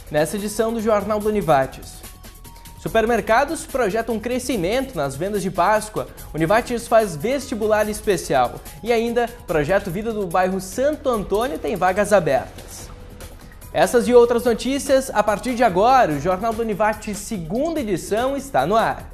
Nessa edição do Jornal do Univates. Supermercados projetam crescimento nas vendas de Páscoa, Univates faz vestibular especial e ainda Projeto Vida do bairro Santo Antônio tem vagas abertas. Essas e outras notícias, a partir de agora, o Jornal do Univates, segunda edição, está no ar.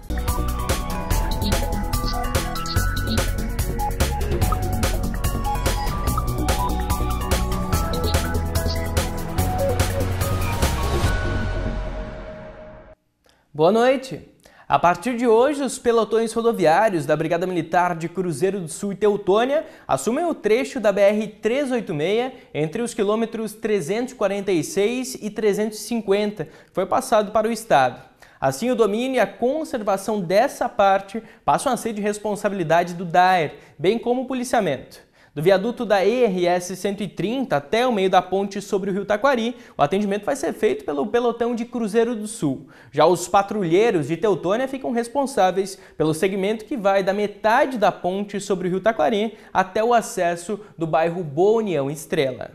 Boa noite! A partir de hoje, os pelotões rodoviários da Brigada Militar de Cruzeiro do Sul e Teutônia assumem o trecho da BR-386 entre os quilômetros 346 e 350, que foi passado para o Estado. Assim, o domínio e a conservação dessa parte passam a ser de responsabilidade do DAER, bem como o policiamento. Do viaduto da ERS 130 até o meio da ponte sobre o Rio Taquari, o atendimento vai ser feito pelo pelotão de Cruzeiro do Sul. Já os patrulheiros de Teutônia ficam responsáveis pelo segmento que vai da metade da ponte sobre o Rio Taquari até o acesso do bairro Boa União Estrela.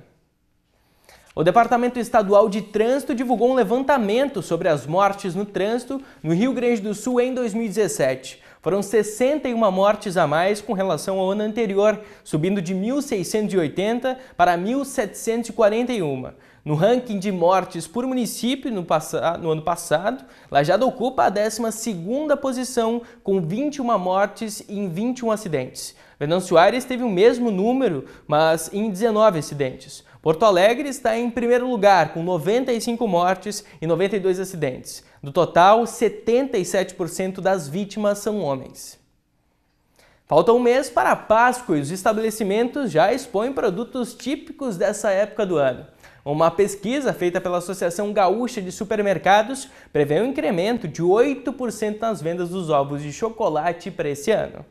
O Departamento Estadual de Trânsito divulgou um levantamento sobre as mortes no trânsito no Rio Grande do Sul em 2017. Foram 61 mortes a mais com relação ao ano anterior, subindo de 1.680 para 1.741. No ranking de mortes por município no ano passado, Lajeado ocupa a 12ª posição com 21 mortes em 21 acidentes. Venâncio Aires teve o mesmo número, mas em 19 acidentes. Porto Alegre está em primeiro lugar, com 95 mortes e 92 acidentes. Do total, 77% das vítimas são homens. Falta um mês para a Páscoa e os estabelecimentos já expõem produtos típicos dessa época do ano. Uma pesquisa feita pela Associação Gaúcha de Supermercados prevê um incremento de 8% nas vendas dos ovos de chocolate para esse ano.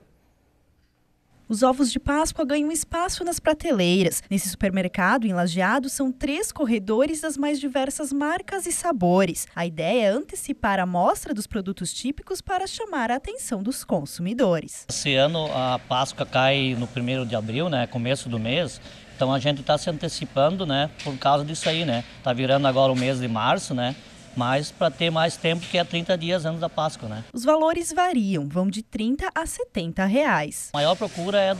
Os ovos de Páscoa ganham espaço nas prateleiras. Nesse supermercado, em Lajeado, são 3 corredores das mais diversas marcas e sabores. A ideia é antecipar a mostra dos produtos típicos para chamar a atenção dos consumidores. Esse ano a Páscoa cai no 1º de abril, né, começo do mês. Então a gente está se antecipando, né, por causa disso aí, né. Tá virando agora o mês de março, né. Mas para ter mais tempo, que é 30 dias antes da Páscoa, né? Os valores variam, vão de R$30 a R$70. A maior procura é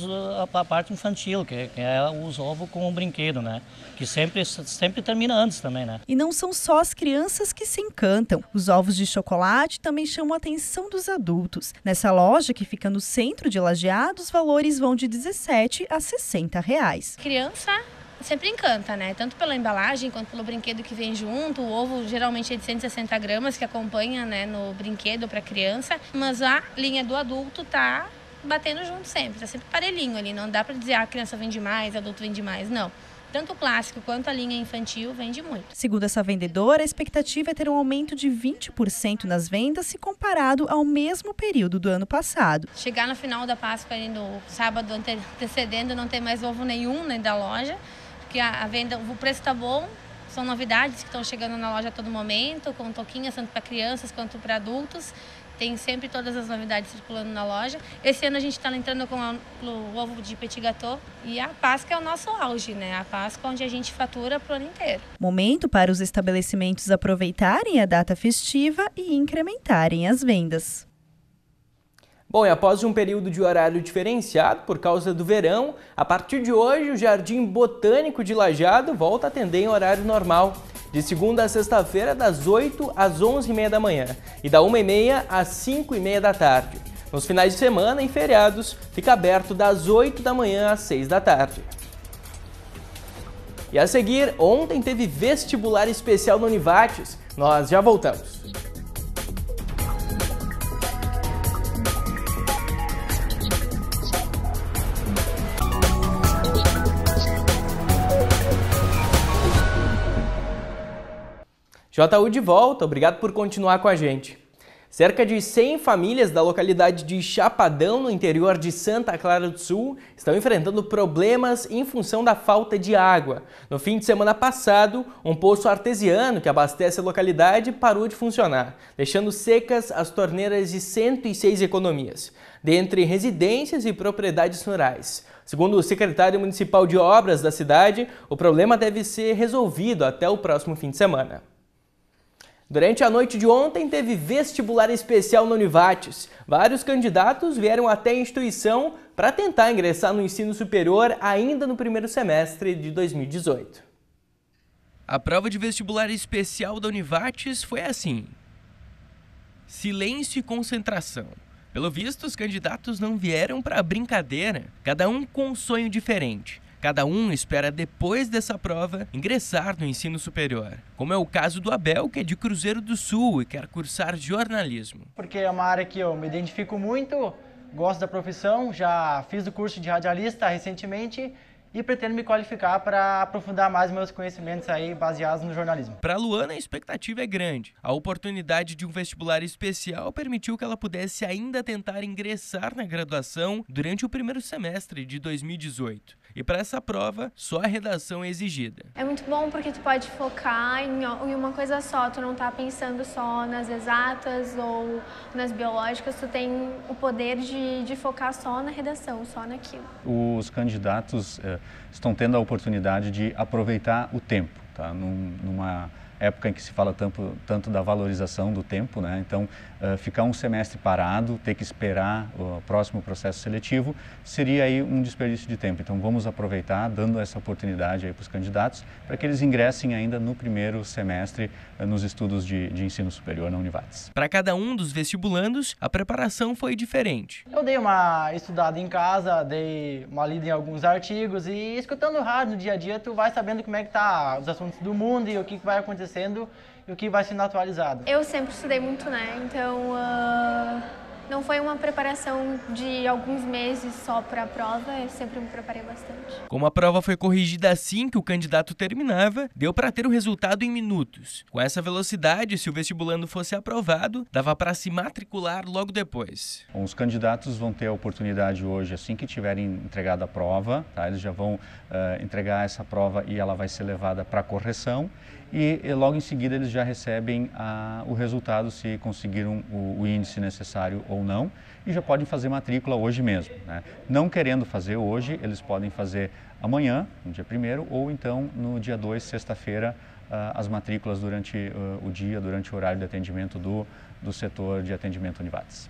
a parte infantil, que é os ovos com o brinquedo, né? Que sempre termina antes também, né? E não são só as crianças que se encantam. Os ovos de chocolate também chamam a atenção dos adultos. Nessa loja, que fica no centro de Lajeado, os valores vão de R$17 a R$60. Criança sempre encanta, né? Tanto pela embalagem quanto pelo brinquedo que vem junto. O ovo geralmente é de 160 gramas, que acompanha, né, no brinquedo para criança. Mas a linha do adulto tá batendo junto sempre, tá sempre parelhinho ali. Não dá para dizer a criança vende mais, adulto vende mais, não. Tanto o clássico quanto a linha infantil vende muito. Segundo essa vendedora, a expectativa é ter um aumento de 20% nas vendas se comparado ao mesmo período do ano passado. Chegar no final da Páscoa, ali no sábado antecedendo, não ter mais ovo nenhum, né, da loja. Porque a venda, o preço está bom, são novidades que estão chegando na loja a todo momento, com toquinhas tanto para crianças quanto para adultos. Tem sempre todas as novidades circulando na loja. Esse ano a gente está entrando com o ovo de petit gâteau e a Páscoa é o nosso auge, né? A Páscoa onde a gente fatura para o ano inteiro. Momento para os estabelecimentos aproveitarem a data festiva e incrementarem as vendas. Bom, e após um período de horário diferenciado por causa do verão, a partir de hoje o Jardim Botânico de Lajeado volta a atender em horário normal, de segunda a sexta-feira das 8 às 11h30 da manhã e da 1h30 às 5h30 da tarde. Nos finais de semana e feriados, fica aberto das 8 da manhã às 6 da tarde. E a seguir, ontem teve vestibular especial no Univates. Nós já voltamos. JU de volta, obrigado por continuar com a gente. Cerca de 100 famílias da localidade de Chapadão, no interior de Santa Clara do Sul, estão enfrentando problemas em função da falta de água. No fim de semana passado, um poço artesiano que abastece a localidade parou de funcionar, deixando secas as torneiras de 106 economias, dentre residências e propriedades rurais. Segundo o secretário municipal de obras da cidade, o problema deve ser resolvido até o próximo fim de semana. Durante a noite de ontem, teve vestibular especial na Univates. Vários candidatos vieram até a instituição para tentar ingressar no ensino superior ainda no primeiro semestre de 2018. A prova de vestibular especial da Univates foi assim: silêncio e concentração. Pelo visto, os candidatos não vieram para brincadeira, cada um com um sonho diferente. Cada um espera, depois dessa prova, ingressar no ensino superior. Como é o caso do Abel, que é de Cruzeiro do Sul e quer cursar jornalismo. Porque é uma área que eu me identifico muito, gosto da profissão, já fiz o curso de radialista recentemente e pretendo me qualificar para aprofundar mais meus conhecimentos aí baseados no jornalismo. Para a Luana, a expectativa é grande. A oportunidade de um vestibular especial permitiu que ela pudesse ainda tentar ingressar na graduação durante o primeiro semestre de 2018. E para essa prova, só a redação é exigida. É muito bom porque tu pode focar em uma coisa só, tu não tá pensando só nas exatas ou nas biológicas, tu tem o poder de focar só na redação, só naquilo. Os candidatos estão tendo a oportunidade de aproveitar o tempo, tá? Numa época em que se fala tanto da valorização do tempo, né? Então, ficar um semestre parado, ter que esperar o próximo processo seletivo, seria aí um desperdício de tempo. Então, vamos aproveitar, dando essa oportunidade aí para os candidatos, para que eles ingressem ainda no primeiro semestre nos estudos de ensino superior na Univates. Para cada um dos vestibulandos, a preparação foi diferente. Eu dei uma estudada em casa, dei uma lida em alguns artigos e escutando o rádio no dia a dia, tu vai sabendo como é que tá os assuntos do mundo e o que vai acontecendo e o que vai sendo atualizado. Eu sempre estudei muito, né? Então não foi uma preparação de alguns meses só para a prova, eu sempre me preparei bastante. Como a prova foi corrigida assim que o candidato terminava, deu para ter o resultado em minutos. Com essa velocidade, se o vestibulando fosse aprovado, dava para se matricular logo depois. Os candidatos vão ter a oportunidade hoje, assim que tiverem entregado a prova, tá? Eles já vão entregar essa prova e ela vai ser levada para correção. E logo em seguida eles já recebem o resultado, se conseguiram o índice necessário ou não, e já podem fazer matrícula hoje mesmo, né? Não querendo fazer hoje, eles podem fazer amanhã, no dia 1º, ou então no dia 2, sexta-feira, as matrículas durante o dia, durante o horário de atendimento do setor de atendimento Univates.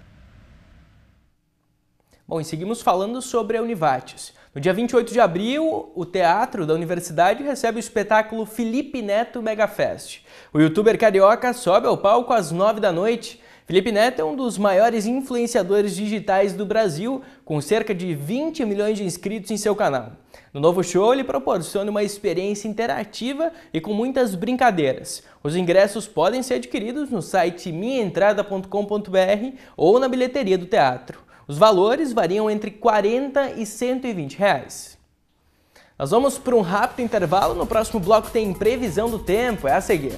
Bom, e seguimos falando sobre a Univates. No dia 28 de abril, o Teatro da Universidade recebe o espetáculo Felipe Neto Megafest. O youtuber carioca sobe ao palco às 9 da noite. Felipe Neto é um dos maiores influenciadores digitais do Brasil, com cerca de 20 milhões de inscritos em seu canal. No novo show, ele proporciona uma experiência interativa e com muitas brincadeiras. Os ingressos podem ser adquiridos no site minhaentrada.com.br ou na bilheteria do teatro. Os valores variam entre R$ 40 e R$ 120. Nós vamos para um rápido intervalo. No próximo bloco tem previsão do tempo, é a seguir.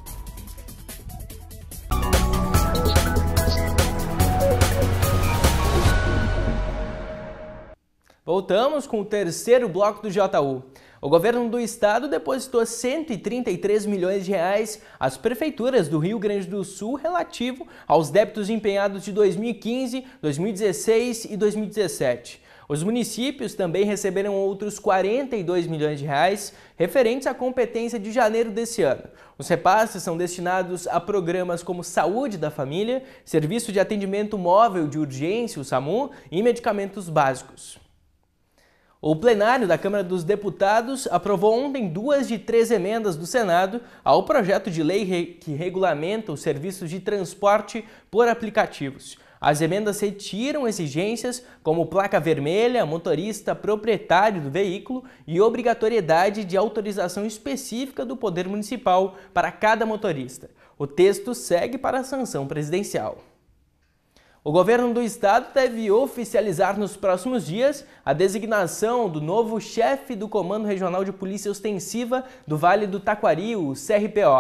Voltamos com o terceiro bloco do JU. O governo do estado depositou R$ 133 milhões às prefeituras do Rio Grande do Sul relativo aos débitos empenhados de 2015, 2016 e 2017. Os municípios também receberam outros R$ 42 milhões referentes à competência de janeiro desse ano. Os repasses são destinados a programas como Saúde da Família, Serviço de Atendimento Móvel de Urgência, o SAMU, e medicamentos básicos. O plenário da Câmara dos Deputados aprovou ontem 2 de 3 emendas do Senado ao projeto de lei que regulamenta os serviços de transporte por aplicativos. As emendas retiram exigências como placa vermelha, motorista proprietário do veículo e obrigatoriedade de autorização específica do Poder Municipal para cada motorista. O texto segue para a sanção presidencial. O governo do estado deve oficializar nos próximos dias a designação do novo chefe do Comando Regional de Polícia Ostensiva do Vale do Taquari, o CRPO.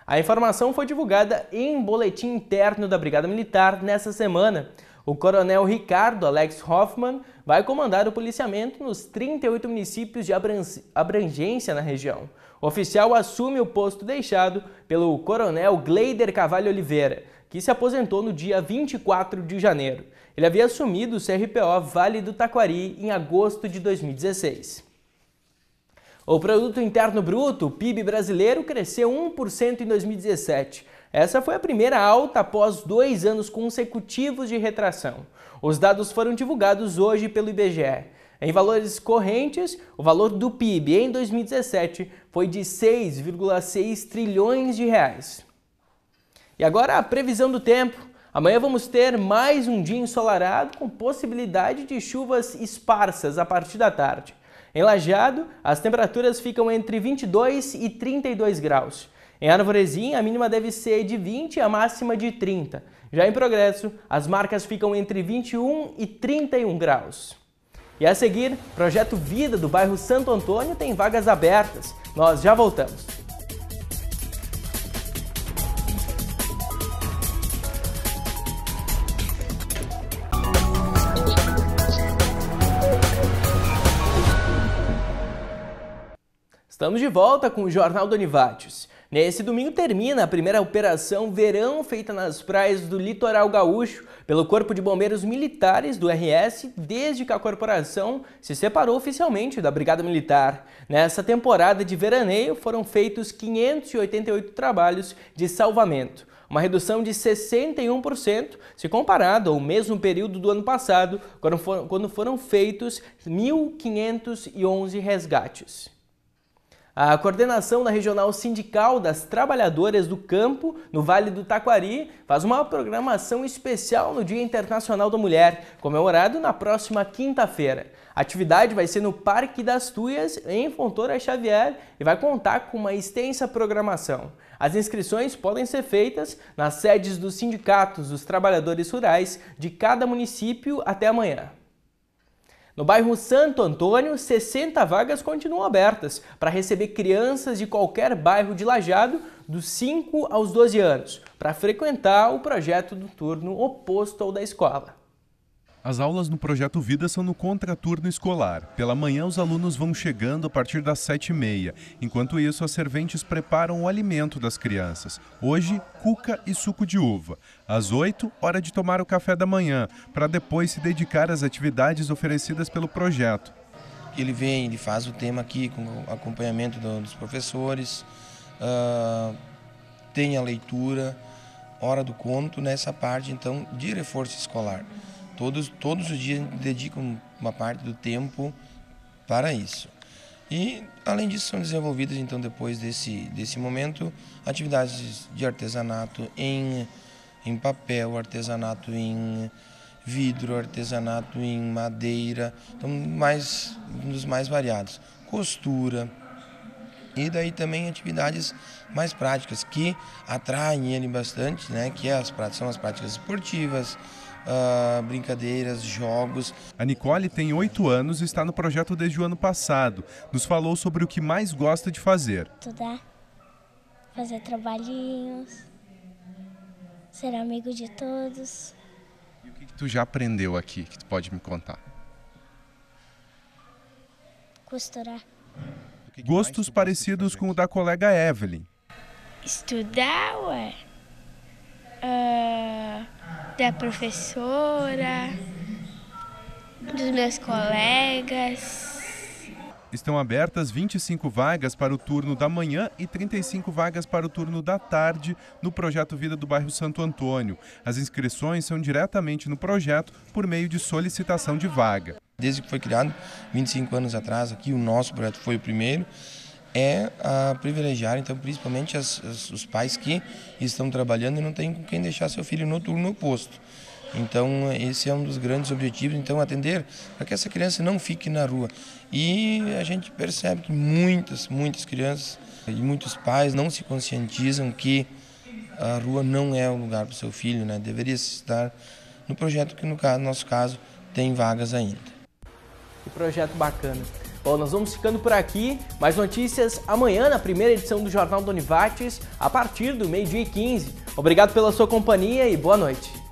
A informação foi divulgada em boletim interno da Brigada Militar nesta semana. O coronel Ricardo Alex Hoffmann vai comandar o policiamento nos 38 municípios de abrangência na região. O oficial assume o posto deixado pelo coronel Gleider Carvalho Oliveira, que se aposentou no dia 24 de janeiro. Ele havia assumido o CRPO Vale do Taquari em agosto de 2016. O Produto Interno Bruto, o PIB brasileiro, cresceu 1% em 2017. Essa foi a primeira alta após 2 anos consecutivos de retração. Os dados foram divulgados hoje pelo IBGE. Em valores correntes, o valor do PIB em 2017 foi de 6,6 trilhões de reais. E agora a previsão do tempo. Amanhã vamos ter mais um dia ensolarado com possibilidade de chuvas esparsas a partir da tarde. Em Lajeado, as temperaturas ficam entre 22 e 32 graus. Em Arvorezinha, a mínima deve ser de 20 e a máxima de 30. Já em Progresso, as marcas ficam entre 21 e 31 graus. E a seguir, Projeto Vida do bairro Santo Antônio tem vagas abertas. Nós já voltamos. Estamos de volta com o Jornal do Univates. Nesse domingo termina a primeira operação Verão feita nas praias do litoral gaúcho pelo Corpo de Bombeiros Militares do RS desde que a corporação se separou oficialmente da Brigada Militar. Nessa temporada de veraneio foram feitos 588 trabalhos de salvamento, uma redução de 61% se comparado ao mesmo período do ano passado, quando foram feitos 1.511 resgates. A coordenação da Regional Sindical das Trabalhadoras do Campo, no Vale do Taquari, faz uma programação especial no Dia Internacional da Mulher, comemorado na próxima quinta-feira. A atividade vai ser no Parque das Tuias, em Fontoura Xavier, e vai contar com uma extensa programação. As inscrições podem ser feitas nas sedes dos sindicatos dos trabalhadores rurais de cada município até amanhã. No bairro Santo Antônio, 60 vagas continuam abertas para receber crianças de qualquer bairro de Lajeado dos 5 aos 12 anos, para frequentar o projeto do turno oposto ao da escola. As aulas no Projeto Vida são no contraturno escolar. Pela manhã, os alunos vão chegando a partir das 7h30. Enquanto isso, as serventes preparam o alimento das crianças. Hoje, cuca e suco de uva. Às 8h, hora de tomar o café da manhã, para depois se dedicar às atividades oferecidas pelo projeto. Ele vem, ele faz o tema aqui com acompanhamento dos professores, tem a leitura, hora do conto nessa parte então de reforço escolar. Todos os dias dedicam uma parte do tempo para isso. E, além disso, são desenvolvidas, então, depois desse momento, atividades de artesanato em papel, artesanato em vidro, artesanato em madeira, então, um dos mais variados. Costura. E daí também atividades mais práticas, que atraem ele bastante, né? Que são as práticas esportivas, brincadeiras, jogos. A Nicole tem 8 anos e está no projeto desde o ano passado. Nos falou sobre o que mais gosta de fazer. Estudar, fazer trabalhinhos, ser amigo de todos. E o que tu já aprendeu aqui, que tu pode me contar? Costurar. Gostos parecidos com o da colega Evelyn. Estudar, da professora, dos meus colegas. Estão abertas 25 vagas para o turno da manhã e 35 vagas para o turno da tarde no Projeto Vida do bairro Santo Antônio. As inscrições são diretamente no projeto por meio de solicitação de vaga. Desde que foi criado, 25 anos atrás, aqui o nosso projeto foi o primeiro, a privilegiar, então, principalmente os pais que estão trabalhando e não têm com quem deixar seu filho no turno oposto. Então, esse é um dos grandes objetivos, então, atender para que essa criança não fique na rua. E a gente percebe que muitas crianças e muitos pais não se conscientizam que a rua não é o lugar para o seu filho, né? Deveria estar no projeto que, no nosso caso, tem vagas ainda. Que projeto bacana. Bom, nós vamos ficando por aqui. Mais notícias amanhã na primeira edição do Jornal do Univates, a partir do 12h15. Obrigado pela sua companhia e boa noite.